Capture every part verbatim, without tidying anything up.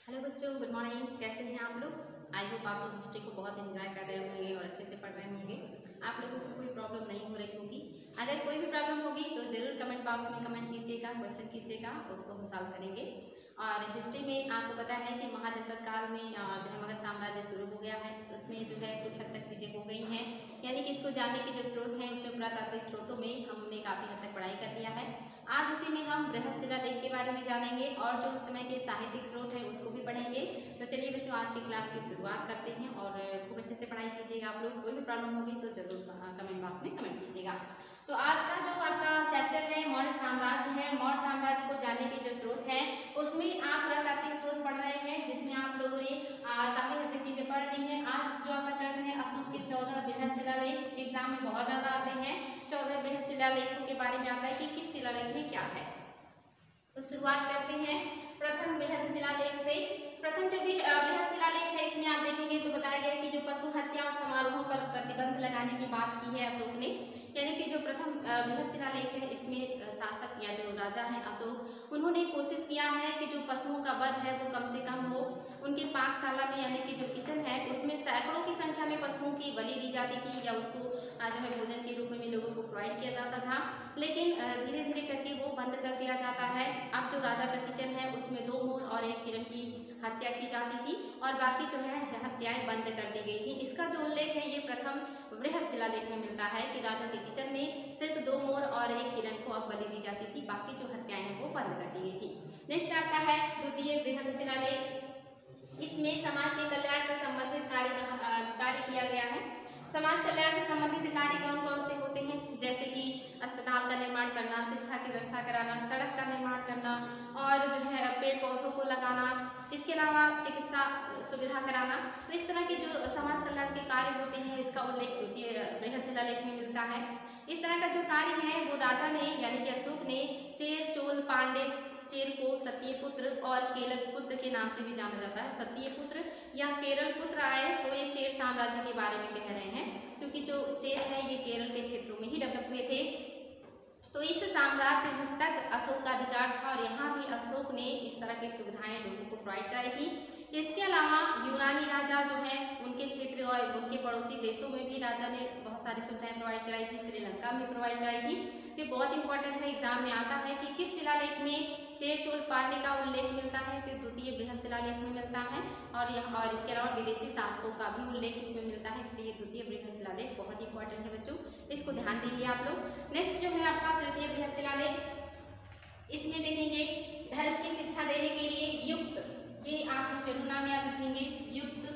Hello बच्चों, good morning. कैसे हैं आप लोग? आई होप आप लोग हिस्ट्री को बहुत एंजॉय कर रहे होंगे और अच्छे से पढ़ रहे होंगे। आप लोगों को कोई प्रॉब्लम नहीं हो रही होगी। अगर कोई भी प्रॉब्लम होगी तो ज़रूर कमेंट बॉक्स में कमेंट कीजिएगा, क्वेश्चन कीजिएगा, उसको हम सॉल्व करेंगे। और हिस्ट्री में आपको पता है कि महाजनपद काल में जो है मगध साम्राज्य शुरू हो गया है। उसमें जो है कुछ हद तक चीज़ें हो गई हैं, यानी कि इसको जानने के जो स्रोत हैं उसमें पुरातात्विक स्रोतों में हमने काफ़ी हद तक पढ़ाई कर लिया है। आज उसी में हम बृहस्पतिशिलालेख के बारे में जानेंगे और जो उस समय के साहित्यिक स्रोत हैं उसको भी पढ़ेंगे। तो चलिए बच्चों, आज की क्लास की शुरुआत करते हैं और खूब अच्छे से पढ़ाई कीजिएगा। आप लोग कोई भी प्रॉब्लम होगी तो जरूर कमेंट बॉक्स में कमेंट कीजिएगा। तो आज का जो आपका चैप्टर है मौर्य साम्राज्य है। मौर्य साम्राज्य को जानने के जो स्रोत हैं उसमें आप पुरातात्विक स्रोत पढ़ रहे हैं, जिसमें आप लोगों ने काफी हद तक चीजें पढ़ ली हैं। आज जो आपका टर्न है अशोक के चौदह बृहस्पतिशिलालेख, एग्जाम में बहुत ज्यादा आते हैं। चौदह बृहस्पतिशिलालेखों के बारे में आता है कि किस शिलालेख में क्या है। तो शुरुआत करते हैं प्रथम बृहस्पतिशिलालेख से। प्रथम जो भी बृहस्पतिशिलालेख है इसमें आप देखेंगे तो बताया गया है कि जो पशु हत्या और समारोहों पर प्रतिबंध लगाने की बात की है अशोक ने, यानी कि जो प्रथम बृहस्पतिशिलालेख है इसमें शासक या जो राजा है अशोक, उन्होंने कोशिश किया है कि जो पशुओं का वध है वो कम से कम हो। उनकी पाकशाला में यानी कि जो किचन है उसमें सैकड़ों की संख्या में पशुओं की बलि दी जाती थी या उसको जो है भोजन के रूप में भी लोगों को प्रोवाइड किया जाता था। लेकिन धीरे धीरे करके वो बंद कर दिया जाता है। अब जो राजा का किचन है उसमें दो मोर और एक हिरण की हत्या की जाती थी और बाकी जो है हत्याएं बंद कर दी गई थी। इसका जो उल्लेख है ये प्रथम बृहस्पतिशिलालेख में मिलता है कि राजा के किचन में सिर्फ दो मोर और एक हिरण को अब बलि दी जाती थी, बाकी जो हत्याएं हैं वो बंद कर दी गई थी। नेक्स्ट आपका है द्वितीय बृहस्पतिशिलालेख। इसमें समाज के कल्याण से संबंधित कार्य कार्य किया गया है। समाज कल्याण से संबंधित कार्य कौन कौन से होते हैं, जैसे कि अस्पताल का निर्माण करना, शिक्षा की व्यवस्था कराना, सड़क का निर्माण करना और जो है पेड़ पौधों को लगाना, इसके अलावा चिकित्सा सुविधा कराना। तो इस तरह के जो समाज कल्याण के कार्य होते हैं इसका उल्लेख द्वितीय बृहस्पतिशिलालेख में मिलता है। इस तरह का जो कार्य है वो राजा ने यानी कि अशोक ने चेर, चोल, पांडे, चेर को सत्यपुत्र और केरल पुत्र के नाम से भी जाना जाता है। सत्यपुत्र या केरल पुत्र आए तो ये चेर साम्राज्य के बारे में कह रहे हैं, क्योंकि जो चेर है ये केरल के क्षेत्रों में ही डेवलप हुए थे। तो इस साम्राज्य तक अशोक का अधिकार था और यहाँ भी अशोक ने इस तरह की सुविधाएं लोगों को प्रोवाइड कराई थी। इसके अलावा यूनानी राजा जो है उनके क्षेत्र और उनके पड़ोसी देशों में भी राजा ने बहुत सारी सुविधाएं प्रोवाइड कराई थी। श्रीलंका में प्रोवाइड कराई थी। तो बहुत इंपॉर्टेंट है, एग्जाम में आता है कि किस शिलालेख में चेर, चोल, पांडे का उल्लेख मिलता है। तो द्वितीय बृहस्पतिशिलालेख में मिलता है और यहाँ और इसके अलावा विदेशी शासकों का भी उल्लेख इसमें मिलता है, इसलिए द्वितीय बृहस्पतिशिलालेख बहुत इंपॉर्टेंट है बच्चों, इसको ध्यान देंगे आप लोग। नेक्स्ट जो है आपका तृतीय बृहस्पतिशिलालेख, इसमें देखेंगे धर्म की शिक्षा देने के लिए युक्त, ये आप लोग जरूर नाम याद रखेंगे, युक्त,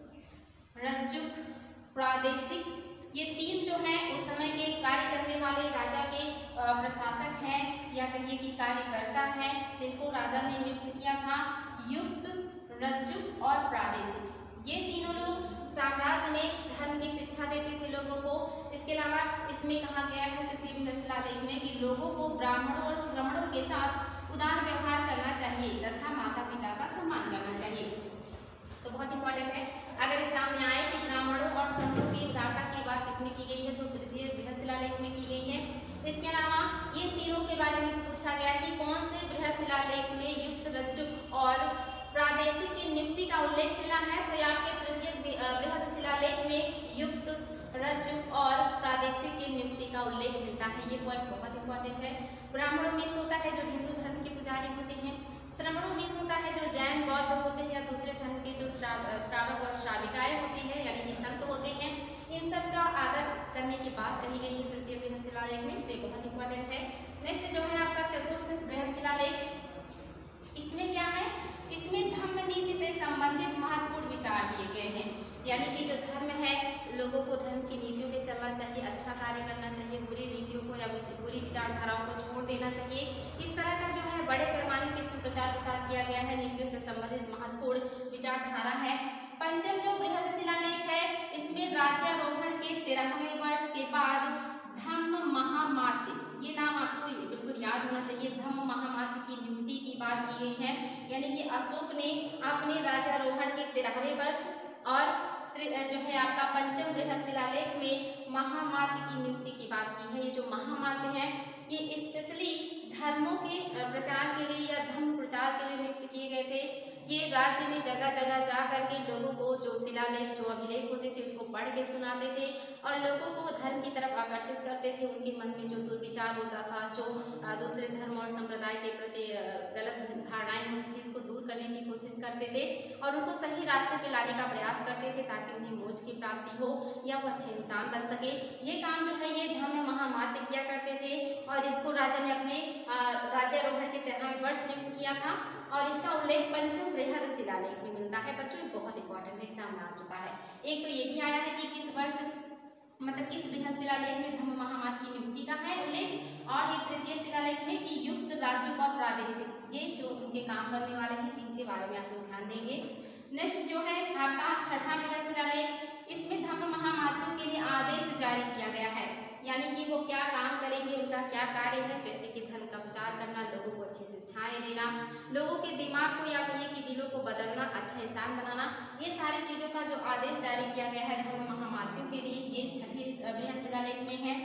रज्जुक, प्रादेशिक, ये तीन जो है उस समय के कार्य करने वाले राजा के प्रशासक हैं या कहिए कि कार्यकर्ता हैं, जिनको राजा ने नियुक्त किया था। युक्त, रज्जुक और प्रादेशिक, ये तीनों लोग साम्राज्य में धर्म की शिक्षा देते थे लोगों को। इसके अलावा इसमें कहा गया है तृतीय बृहस्पतिशिलालेख में कि लोगों को ब्राह्मणों और श्रमणों के साथ उदार व्यवहार करना चाहिए तथा माता पिता का सम्मान करना चाहिए। तो बहुत इंपॉर्टेंट है, अगर एग्जाम में आए कि ब्राह्मणों और श्रमणों की उदारता की बात किसमें की गई है तो तृतीय बृहस्पतिशिलालेख में की गई है। इसके अलावा ये तीनों के बारे में पूछा गया है कि कौन से बृहस्पतिशिलालेख में युक्त, रज्जुक और प्रादेशिक की नियुक्ति का उल्लेख मिला है। तो आपके तृतीय बृहस्पतिशिलालेख में युक्त, रज्जुक और प्रादेशिक की नियुक्ति का उल्लेख मिलता है। ये पॉइंट बहुत इंपॉर्टेंट है। ब्राह्मणों में होता है जो हिंदू धर्म के पुजारी होते हैं। श्रमणों में होता है जो जैन, बौद्ध होते हैं या दूसरे धर्म के जो श्रावक और श्राविकाएं होती हैं यानी कि संत होते हैं। इन सब का आदर करने की बात कही गई है तृतीय बृहस्पतिशिलालेख में, तो ये बहुत इंपॉर्टेंट है। नेक्स्ट जो है आपका चतुर्थ बृहस्पतिशिलालेख, इसमें क्या है, इसमें धम्म नीति से संबंधित महत्वपूर्ण विचार दिए गए हैं, यानी कि जो धर्म है लोगों को धर्म की नीतियों पे चलना चाहिए, अच्छा कार्य करना चाहिए, बुरी नीतियों को या बुरी विचारधाराओं को छोड़ देना चाहिए। इस तरह का जो है बड़े पैमाने पर इसमें प्रचार प्रसार किया गया है, नीतियों से संबंधित महत्वपूर्ण विचारधारा है। पंचम जो बृहस्पतिशिलालेख है इसमें राज्यारोहण के तेरहवें वर्ष के बाद धम्म महामात्य, ये नाम आपको बिल्कुल याद होना चाहिए, धम्म महामात्य की नियुक्ति की बात की गई है, यानी कि अशोक ने अपने राज्यारोहण के तेरहवें वर्ष और जो है आपका पंचम बृहस्पतिशिलालेख में महामात्य की नियुक्ति की बात की है। ये जो महामात्य है ये स्पेशली धर्मों के प्रचार के लिए या धर्म प्रचार के लिए नियुक्त किए गए थे। ये राज्य में जगह जगह जा करके लोगों को जो शिलालेख जो अभिलेख होते थे उसको पढ़ के सुनाते थे और लोगों को धर्म की तरफ आकर्षित करते थे। उनके मन में जो दुर्विचार होता था, जो दूसरे धर्म और संप्रदाय के प्रति गलत धारणाएं होती थी, उसको दूर करने की कोशिश करते थे और उनको सही रास्ते पे लाने का प्रयास करते थे ताकि उन्हें मोक्ष की प्राप्ति हो या वो अच्छे इंसान बन सके। ये काम जो है ये धम्म महामात्य किया करते थे और इसको राजा ने अपने राज्यारोहण के तेरहवें वर्ष नियुक्त किया था और इसका उल्लेख पंचम बृहद शिलालेख में मिलता है। बच्चों ये बहुत इंपॉर्टेंट एग्जाम में आ चुका है। एक तो ये भी आया है कि किस वर्ष मतलब किस बृहद शिलालेख में धम्म महामात्य की नियुक्ति का है उल्लेख, और एक तृतीय शिलालेख में कि युक्त राज्यों का प्रादेशिक, ये जो उनके काम करने वाले हैं इनके बारे में आप लोग ध्यान देंगे। नेक्स्ट जो है आपका छठा बृहद शिलालेख, इसमें धम्म महामात्यों के लिए आदेश जारी किया गया है, यानी कि वो क्या काम करेंगे, उनका क्या कार्य है, जैसे कि धर्म का प्रचार करना, लोगों को अच्छी शिक्षाएं देना, लोगों के दिमाग को या कहिए कि दिलों को बदलना, अच्छा इंसान बनाना, ये सारी चीज़ों का जो आदेश जारी किया गया है धर्म महामात्यों के लिए, ये छठे बृहद शिलालेख में है।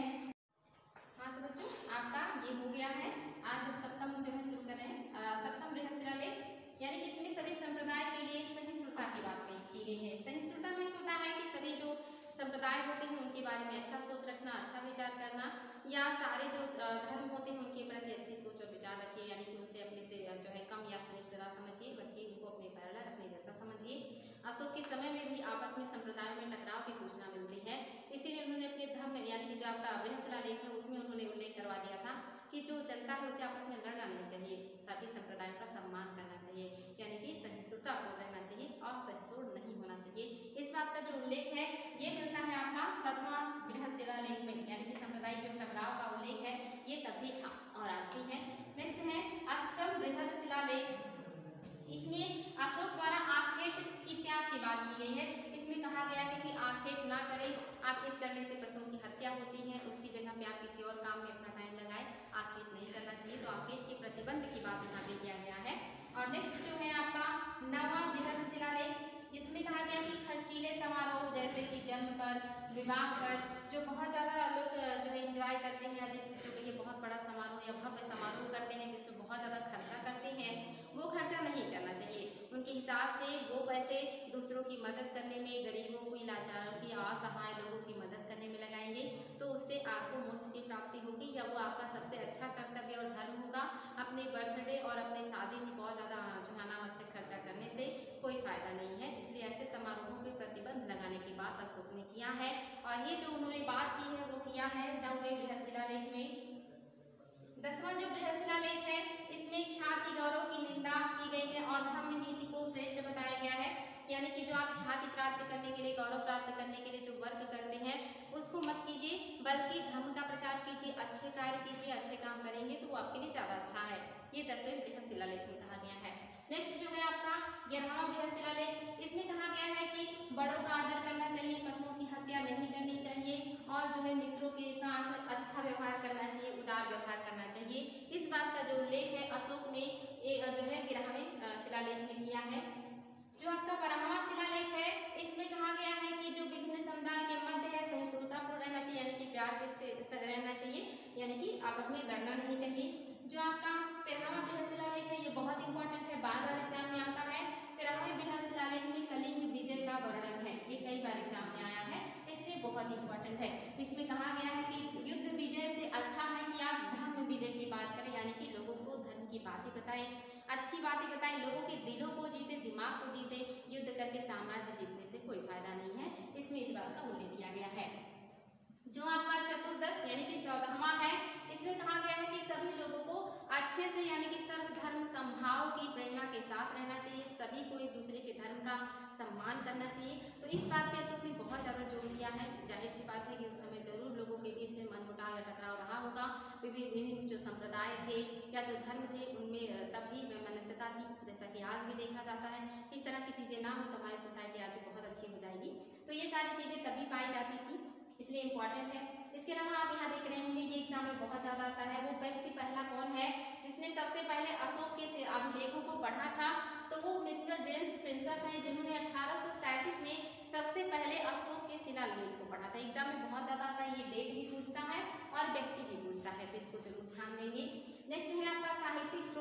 हाँ तो बच्चों आपका ये हो गया है। आज हम सप्तम जो है शुरू करें सप्तम बृहद शिलालेख, यानी कि इसमें सभी संप्रदाय के लिए सहिष्णुता की बात की गई है। सहिष्णुता में होता है कि सभी जो संप्रदाय होते हैं उनके बारे में अच्छा सोच रखना, अच्छा विचार करना, या सारे जो धर्म होते हैं उनके प्रति अच्छी सोच और विचार रखिए, यानी कि उनसे अपने से जो है कम या श्रेष्ठ ना समझिए बल्कि उनको अपने पैरेलल अपने जैसा समझिए। अशोक के समय में भी आपस में संप्रदायों में टकराव की सूचना मिलती है, इसीलिए उन्होंने अपने धर्म यानी कि जो आपका बृहद शिलालेख है उसमें उन्होंने उल्लेख करवा दिया था कि जो जनता है उसे आपस में लड़ना नहीं चाहिए, सभी संप्रदायों का सम्मान करना चाहिए, यानी कि सहिष्णुता रहना चाहिए और सहिष्णु नहीं होना चाहिए। इस बात का जो उल्लेख है ये मिलता है आपका सातवां बृहद शिलालेख में, यानी कि सांप्रदायिक जो टकराव का उल्लेख है ये तभी और आज भी है। नेक्स्ट है अष्टम बृहद शिलालेख, इसमें अशोक द्वारा आखेट की त्याग की बात की गई है। इसमें कहा गया है कि आखेट ना करें, आखेट करने से पशुओं की हत्या होती है, उसकी जगह पे आप किसी और काम में अपना टाइम लगाएं, आखेट नहीं करना चाहिए, तो आखेट के प्रतिबंध की बात यहाँ पे किया गया है। और नेक्स्ट जो है आपका नवा बृहद शिलालेख, इसमें कहा गया कि खर्चीले समारोह जैसे कि जन्म पर, विवाह पर, जो बहुत ज़्यादा लोग जो है इंजॉय करते हैं, जो कि ये बहुत बड़ा समारोह या भव्य समारोह करते हैं जिसमें बहुत ज़्यादा खर्चा करते हैं, वो खर्चा नहीं करना चाहिए। उनके हिसाब से वो पैसे दूसरों की मदद करने में, गरीबों की, लाचारों की, असहाय लोगों की मदद करने में लगाएंगे तो उससे आपको मोक्ष की प्राप्ति होगी, या वो आपका सबसे अच्छा कर्तव्य और धर्म होगा। अपने बर्थडे और अपने शादी में बहुत ज़्यादा जो है अनावश्यक खर्चा करने से कोई फायदा नहीं है, इसलिए ऐसे समारोहों पर प्रतिबंध लगाने की बात अशोक ने किया है। और ये जो उन्होंने बात की है वो किया है नवे बृहद शिलालेख में। दसवां जो बृहद शिलालेख है इसमें ख्याति गौरव की निंदा की गई है और धम्म नीति को श्रेष्ठ बताया गया है, यानी कि जो आप ख्याति प्राप्त करने के लिए, गौरव प्राप्त करने के लिए जो वर्क करते हैं उसको मत कीजिए, बल्कि धर्म का प्रचार कीजिए, अच्छे कार्य कीजिए, अच्छे काम करेंगे तो वो आपके लिए ज़्यादा अच्छा है। ये दसवें बृहद शिलालेख में कहा गया है। नेक्स्ट जो है आपका ग्यारहवां बृहद शिलालेख, इसमें कहा गया है कि बड़ों का आदर करना चाहिए, पशुओं की हत्या नहीं करनी चाहिए और जो है मित्रों के साथ अच्छा व्यवहार करना चाहिए, उदार व्यवहार करना चाहिए। इस बात का जो उल्लेख है अशोक ने एक जो है ग्यारहवें शिलालेख में किया है। जो आपका बारहवां शिलालेख है इसमें कहा गया है कि जो विभिन्न समुदाय के मध्य है सहिष्णुतापूर्ण रहना चाहिए, यानी कि प्यार के से रहना चाहिए, यानी कि आपस में लड़ना नहीं चाहिए। जो आपका तेरहवां बृहद शिलालेख है ये बहुत इंपॉर्टेंट है, बार बार एग्जाम में आता है। तेरहवें बृहद शिलालेख में कलिंग विजय का वर्णन है, ये कई बार एग्जाम में आया है इसलिए बहुत इंपॉर्टेंट है। इसमें कहा गया है कि युद्ध विजय से अच्छा है कि आप धर्म विजय की बात करें, यानी कि लोगों को धर्म की बातें बताएं, अच्छी बातें बताएं, लोगों के दिलों को जीते, दिमाग को जीते। युद्ध करके साम्राज्य जीतने से कोई फायदा नहीं है, इसमें इस बात का उल्लेख किया गया है। जो आपका चतुर्दश यानी कि चौदहवां है इसमें कहा गया है कि सभी लोगों को अच्छे से यानी कि सर्वधर्म समभाव की प्रेरणा के साथ रहना चाहिए, सभी को एक दूसरे के धर्म का सम्मान करना चाहिए। तो इस बात पे अशोक ने बहुत ज़्यादा जोर दिया है। जाहिर सी बात है कि उस समय जरूर लोगों के बीच में मनमुटाव या टकराव रहा होगा, विभिन्न विभिन्न जो संप्रदाय थे या जो धर्म थे उनमें तब भी वैमनस्यता थी, जैसा कि आज भी देखा जाता है। इस तरह की चीज़ें ना हो तो हमारी सोसाइटी आज भी बहुत अच्छी हो जाएगी। तो ये सारी चीज़ें तभी पाई जाती थी, इसलिए इम्पॉर्टेंट है। इसके अलावा आप यहाँ देख रहे होंगे ये एग्जाम में बहुत ज़्यादा आता है, वो व्यक्ति पहला कौन है जिसने सबसे पहले अशोक के अभिलेखों को पढ़ा था, तो वो मिस्टर जेम्स प्रिंसप हैं जिन्होंने अठारह सौ सैंतीस में सबसे पहले अशोक के शिलालेख को पढ़ा था। एग्जाम में बहुत ज़्यादा आता है, ये डेट भी पूछता है और व्यक्ति भी पूछता है, तो इसको जरूर ध्यान देंगे। नेक्स्ट है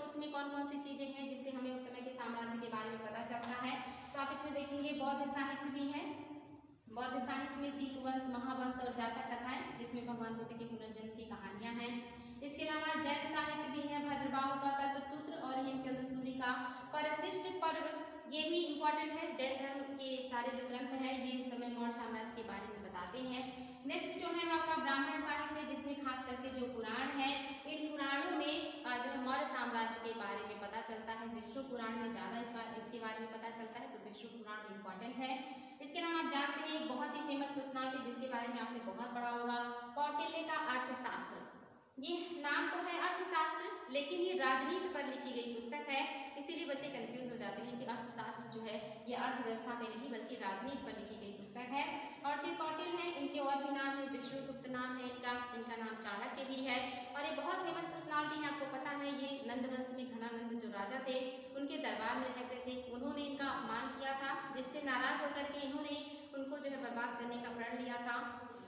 सूत्र में कौन कौन सी चीजें हैं जिससे हमें उस समय के साम्राज्य के बारे में पता चलता है। तो आप इसमें देखेंगे बौद्ध साहित्य भी है, बौद्ध साहित्य में दीपवंश, महावंश और जातक कथाएं जिसमें भगवान बुद्ध के पुनर्जन्म की कहानियां हैं। इसके अलावा जैन साहित्य भी है, भद्रबाहु का कल्पसूत्र और हेमचंद्र सूरी का परिशिष्ट पर्व, ये भी इम्पोर्टेंट है। जैन धर्म के सारे जो ग्रंथ हैं ये उस समय मौर्य साम्राज्य के बारे में बताते हैं। नेक्स्ट जो है आपका ब्राह्मण साहित्य, जिसमें खास करके जो पुराण है, इन पुराणों में जो है मौर्य साम्राज्य के बारे में पता चलता है। विष्णु पुराण में ज्यादा इस बार इसके बारे में पता चलता है, तो विष्णु पुराण इम्पोर्टेंट है। इसके अलावा आप जानते हैं एक बहुत ही फेमस पर्सनालिटी जिसके बारे में आपने बहुत पढ़ा होगा, कौटिल्य का अर्थशास्त्र। ये नाम तो है अर्थशास्त्र, लेकिन ये राजनीति पर लिखी गई पुस्तक है, इसीलिए बच्चे कंफ्यूज हो जाते हैं कि अर्थशास्त्र जो है ये अर्थव्यवस्था में नहीं बल्कि राजनीति पर लिखी गई पुस्तक है। और जो कौटिल्य है इनके और भी नाम है, विष्णुगुप्त नाम है इनका, इनका नाम चाणक्य भी है और ये बहुत फेमस पर्सनालिटी है। आपको पता है ये नंद वंश में घनानंद जो राजा थे उनके दरबार में रहते थे, उन्होंने इनका अपमान किया था, जिससे नाराज होकर के इन्होंने उनको जो है बर्बाद करने का प्रण लिया था।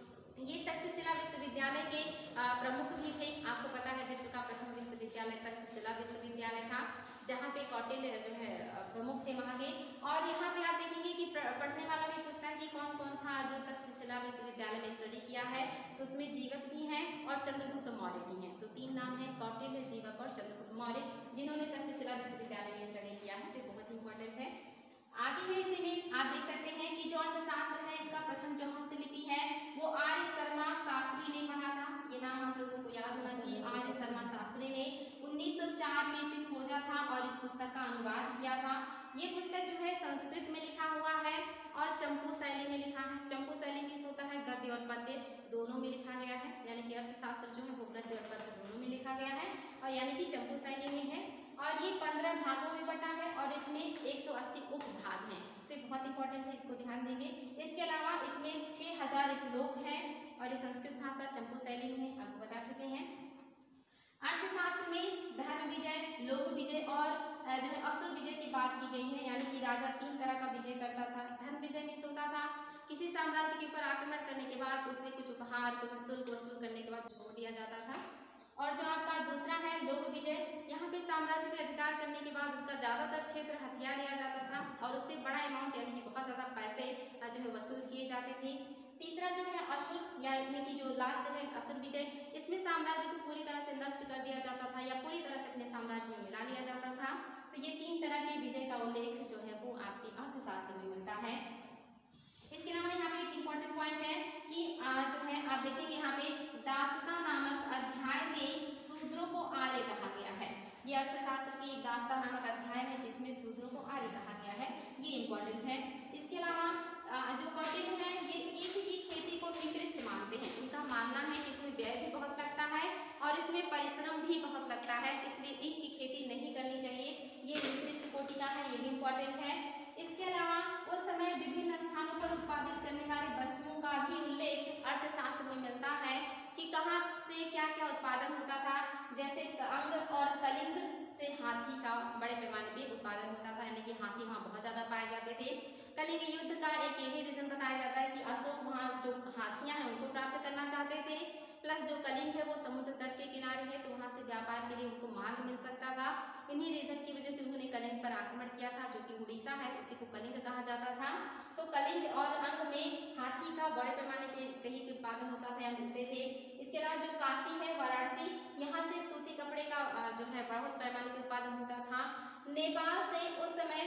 ये तक्षशिला विश्वविद्यालय के प्रमुख भी थे। आपको पता है विश्व का प्रथम विश्वविद्यालय तक्षशिला विश्वविद्यालय था, जहाँ पे कौटिल्य जो है प्रमुख थे वहाँ के। और यहाँ पे आप देखेंगे कि पढ़ने वाला भी पूछता है कि कौन कौन था जो तक्षशिला विश्वविद्यालय में स्टडी किया है, तो उसमें जीवक भी हैं और चंद्रगुप्त मौर्य भी हैं। तो तीन नाम है, कौटिल्य, जीवक और चंद्रगुप्त मौर्य, जिन्होंने तक्षशिला विश्वविद्यालय में स्टडी किया है, तो बहुत इंपॉर्टेंट है। आगे है इसी में आप देख सकते हैं कि जो अर्थशास्त्र है इसका प्रथम जो हस्तलिपि है वो आर्य शर्मा शास्त्री ने पढ़ा था। ये नाम आप लोगों को याद होना चाहिए। आर्य शर्मा शास्त्री ने उन्नीस सौ चार में इसे खोजा था और इस पुस्तक का अनुवाद किया था। ये पुस्तक जो है संस्कृत में लिखा हुआ है और चंपू शैली में लिखा है। चंपू शैली में होता है गद्य और पद्य दोनों में लिखा गया है, यानी कि अर्थशास्त्र जो है वो गद्य और पद्य दोनों में लिखा गया है और यानी कि चंपू शैली में है। और ये पंद्रह भागों में बटा है और इसमें एक सौ अस्सी उपभाग हैं, तो ये बहुत इंपॉर्टेंट है, इसको ध्यान देंगे। इसके अलावा इसमें छह हजार श्लोक हैं और ये संस्कृत भाषा चंपू शैली में है, आपको बता चुके हैं। अर्थशास्त्र में धर्म विजय, लोभ विजय और जो है असुर विजय की बात की गई है, यानी कि राजा तीन तरह का विजय करता था। धर्म विजय में होता था किसी साम्राज्य के ऊपर आक्रमण करने के बाद उससे कुछ उपहार, कुछ शुल्क वसूल करने के बाद छोड़ दिया जाता था। और जो आपका दूसरा है लोभ विजय, यहाँ पे साम्राज्य पे अधिकार करने के बाद उसका ज्यादातर क्षेत्र हथिया लिया जाता था और उससे बड़ा अमाउंट यानी कि बहुत ज्यादा पैसे जो है वसूल किए जाते थे। तीसरा जो है असुर, यानी कि जो लास्ट है असुर विजय, इसमें साम्राज्य को पूरी तरह से नष्ट कर दिया जाता था या पूरी तरह से अपने साम्राज्य में मिला लिया जाता था। तो ये तीन तरह के विजय का उल्लेख जो है वो आपके अर्थशास्त्र में मिलता है। इसके अलावा यहाँ पे एक इम्पोर्टेंट पॉइंट है कि जो है आप देखेंगे यहाँ पे दासता नामक अध्याय में शूद्रों को आर्य कहा गया है। ये अर्थशास्त्र की दासता नामक अध्याय है जिसमें शूद्रों को आर्य कहा गया है, ये इम्पोर्टेंट है। इसके अलावा जो कौटिल्य है ये ईख की खेती को निकृष्ट मानते हैं। उनका मानना है कि इसमें व्यय भी बहुत लगता है और इसमें परिश्रम भी बहुत लगता है, इसलिए ईख की खेती नहीं करनी चाहिए, ये निकृष्ट कोटि का है, ये भी इम्पोर्टेंट है। इसके अलावा उस समय विभिन्न स्थानों पर उत्पादित करने वाली वस्तुओं का भी उल्लेख अर्थशास्त्र में मिलता है कि कहाँ से क्या क्या उत्पादन होता था। जैसे अंग और कलिंग से हाथी का बड़े पैमाने पे उत्पादन होता था, यानी कि हाथी वहाँ बहुत ज्यादा पाए जाते थे। कलिंग युद्ध का एक ये भी रीजन बताया जाता है कि अशोक वहाँ जो हाथियां हैं उनको प्राप्त करना चाहते थे, प्लस जो कलिंग है वो समुद्र तट के किनारे है तो वहाँ से व्यापार के लिए उनको मार्ग मिल सकता था। इन्हीं रीजन की वजह से उन्होंने कलिंग पर आक्रमण किया था, जो कि उड़ीसा है उसी को कलिंग कहा जाता था। तो कलिंग और अंग में हाथी का बड़े पैमाने पे कहीं के उत्पादन होता था या मिलते थे। इसके अलावा जो काशी है, वाराणसी, यहाँ से सूती कपड़े का जो है बहुत पैमाने पे उत्पादन होता था। नेपाल से उस समय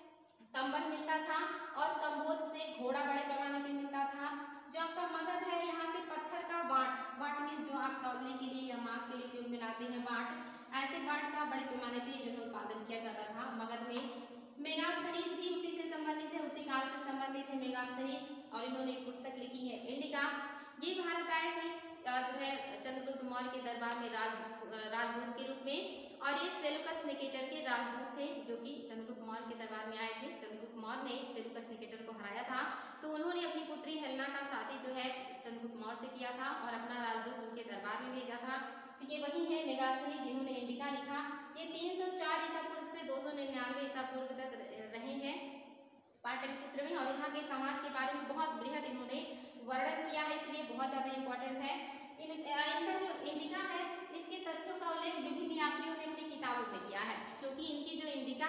कंबल मिलता था और कम्बोज से घोड़ा बड़े पैमाने पे मिलता था। जो आपका मगध है यहाँ से पत्थर का बाट, बाट मीन जो आप तौलने के लिए या माप के लिए उपयोग में लाते हैं बाट, ऐसे बाट का बड़े पैमाने पे जो है उत्पादन किया जाता था मगध में। मेगास्थनीज भी उसी से संबंधित है, उसी काल से संबंधित है मेगास्थनीज, और इन्होंने एक पुस्तक लिखी है इंडिका। ये भारत आए थे जो है चंद्रगुप्त मौर्य के दरबार में राज राजदूत के रूप में, और ये सेलुकस निकेटर के राजदूत थे जो कि चंद्रगुप्त मौर्य के दरबार में आए थे। चंद्रगुप्त मौर्य ने सेलुकस निकेटर को हराया था, तो उन्होंने अपनी पुत्री हेलेना का शादी जो है चंद्रगुप्त मौर्य से किया था और अपना राजदूत उनके दरबार में भेजा था। तो ये वही है मेगास्थनी जिन्होंने इंडिका लिखा। ये तीन सौ चार ईसा पूर्व से दो सौ निन्यानवे ईसा पूर्व तक रहे हैं पाटलिपुत्र में, और यहाँ के समाज के बारे में बहुत बृहद इन्होंने वर्णन किया है, इसलिए बहुत ज्यादा इंपॉर्टेंट है। इन, इनका जो इंडिका है इसके तथ्यों का उल्लेख विभिन्न यात्रियों ने अपनी किताबों में किया है।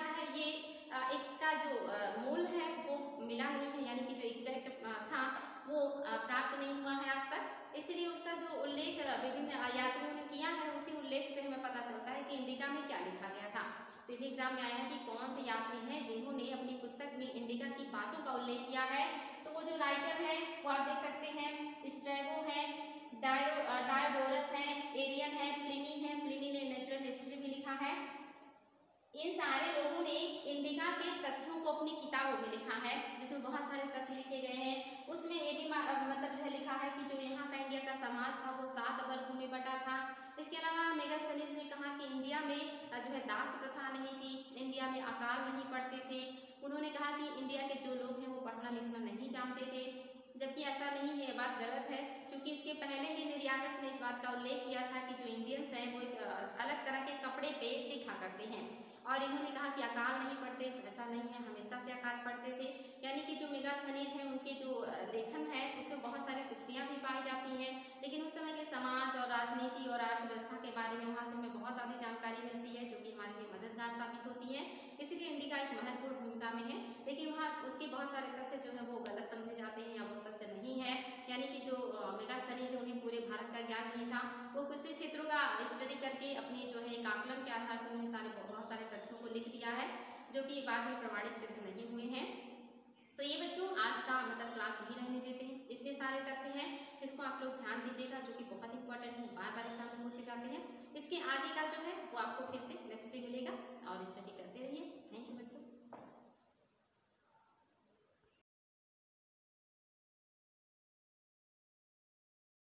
है ये इसका जो मूल है वो मिला नहीं है, यानी कि जो एग्जैक्ट था वो प्राप्त नहीं हुआ है आज तक, इसलिए उसका जो उल्लेख विभिन्न यात्रियों ने किया है उसी उल्लेख से हमें पता चलता है कि इंडिका में क्या लिखा गया था। तो भी एग्जाम में आया है कि कौन से यात्री हैं जिन्होंने अपनी पुस्तक में इंडिका की बातों का उल्लेख किया है। तो वो जो राइटर है वो आप देख सकते हैं, स्ट्रैबो है, डायोडोरस है, एरियन है, प्लिनी है, प्लिनी ने नेचुरल हिस्ट्री भी लिखा है। इन सारे लोगों ने इंडिका के तथ्यों को अपनी किताबों में लिखा है, जिसमें बहुत सारे तथ्य लिखे गए हैं। उसमें ये भी मतलब जो है लिखा है कि जो यहाँ का इंडिया का समाज था वो सात वर्गों में बटा था। इसके अलावा मेगास्थनीज ने कहा कि इंडिया में जो है दास प्रथा नहीं थी, इंडिया में अकाल नहीं पड़ते थे। उन्होंने कहा कि इंडिया के जो लोग हैं वो पढ़ना लिखना नहीं जानते थे, जबकि ऐसा नहीं है, बात गलत है, क्योंकि इसके पहले ही निरियागस ने इस बात का उल्लेख किया था कि जो इंडियंस हैं वो एक अलग तरह के कपड़े पे लिखा करते हैं। और इन्होंने कहा कि अकाल नहीं पड़ते, ऐसा नहीं है, हमेशा से अकाल पड़ते थे। यानी कि जो मेगास्थनीज हैं उनके जो लेखन है उसमें बहुत सारी त्रुटियां भी पाई जाती हैं, लेकिन उस समय के समाज और राजनीति और अर्थव्यवस्था के बारे में वहाँ से हमें बहुत ज़्यादा जानकारी मिलती है, जो कि हमारे लिए मददगार साबित होती है। इसीलिए इंडिका एक महत्वपूर्ण भूमिका में है, लेकिन वहाँ उसके बहुत सारे तथ्य जो है वो गलत समझे जाते हैं या वो सच नहीं है। यानी कि जो मेगास्थनीज उन्हें पूरे भारत का ज्ञान नहीं था, वो कुछ क्षेत्रों का स्टडी करके अपने जो है एक आकलन के आधार पर उन्हें सारे बहुत सारे तथ्यों को लिख दिया है, जो कि बाद में प्रमाणिक सिद्ध नहीं हुए हैं। तो ये बच्चों आज का मतलब क्लास ही रहने देते हैं, इतने सारे तथ्य हैं, इसको आप लोग ध्यान दीजिएगा, जो कि बहुत इंपॉर्टेंट है, बार बार एग्जाम में पूछे जाते हैं। इसके आगे का जो है वो आपको फिर से नेक्स्ट डे मिलेगा और स्टडी करते रहिए। थैंक यू बच्चों।